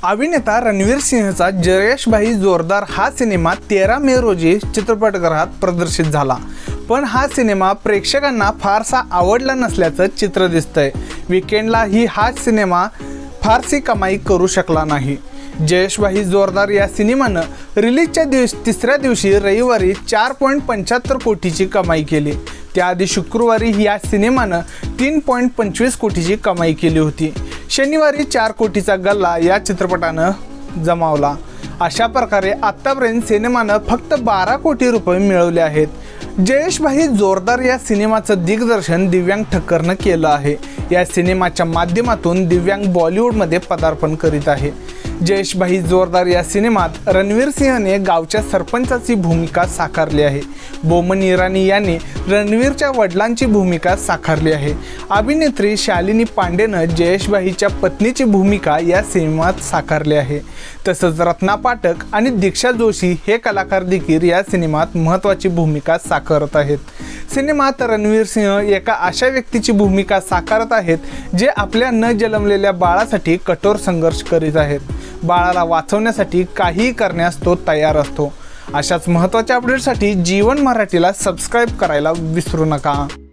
अभिनेता रणवीर सिंहचा जयेश भाई जोरदार हा सिनेमा 13 मे रोजी चित्रपटगृहात प्रदर्शित झाला। पण हा सिनेमा प्रेक्षकांना फारसा आवडला नसल्याचं चित्र दिसतंय। वीकेंडलाही हा सिनेमा फारसी कमाई करू शकला नाही। जयेश भाई जोरदार या सिनेमानं रिलीजच्या तिसऱ्या दिवशी रविवारी 4.75 कोटीची कमाई केली। त्याआधी शुक्रवारी या सिनेमानं 3.25 कोटीची कमाई केली होती। शनिवारी 4 कोटीचा गल्ला या चित्रपटानं जमावला। अशा प्रकारे आतापर्यंत सिनेमानं फक्त 12 कोटी रुपये मिळवले आहेत। जयेश भाई जोरदार या सिनेमाचं दिग्दर्शन दिव्यांग ठक्करनं केलं आहे। या सिनेमाच्या माध्यमातून दिव्यांग बॉलिवूडमध्ये पदार्पण करीत आहे। जयेश भाई जोरदार या सिनेमात रणवीर सिंहने गावच्या सरपंचाची भूमिका साकारली आहे। बोमन इराणी यांनी रणवीरच्या वडिलांची भूमिका साकारली आहे। अभिनेत्री शालिनी पांडेनं जयेश भाईच्या पत्नीची भूमिका या सिनेमात साकारली आहे। तसंच रत्ना पाठक आणि दीक्षा जोशी हे कलाकार देखील या सिनेमात महत्त्वाची भूमिका साकारत आहेत। सिनेमात रणवीर सिंह एका अशा व्यक्तीची भूमिका साकारत आहेत जे आपल्या न जन्मलेल्या बाळासाठी कठोर संघर्ष करीत आहेत। बाळाला वाचवण्यासाठी काहीही करण्यास तो तयार असतो। अशाच महत्त्वाच्या अपडेटसाठी जीवन मराठीला सबस्क्राइब करायला विसरू नका।